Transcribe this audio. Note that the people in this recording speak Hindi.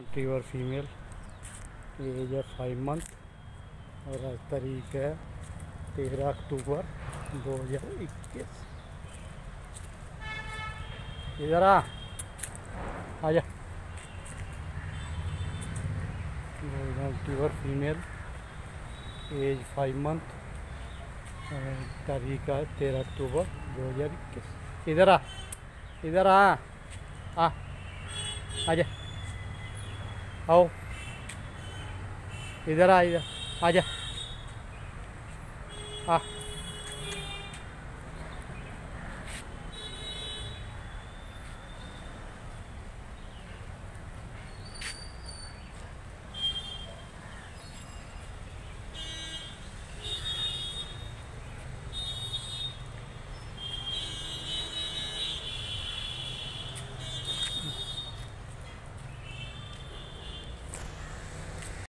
रिट्रीवर फीमेल, एज है 5 मंथ और आज तारीख है 13 अक्टूबर 2021। इधर आजा। Golden retriever female, age 5 month और तारीख है 13 अक्टूबर 2021। इधर आ आजा, आओ इधर आजा आ।